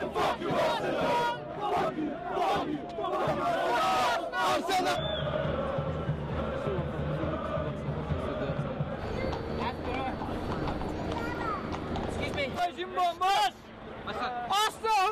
Fuck you, Arsenal! Fuck you, fuck you, fuck you, Arsenal! Excuse me. Jim bomboş. Asla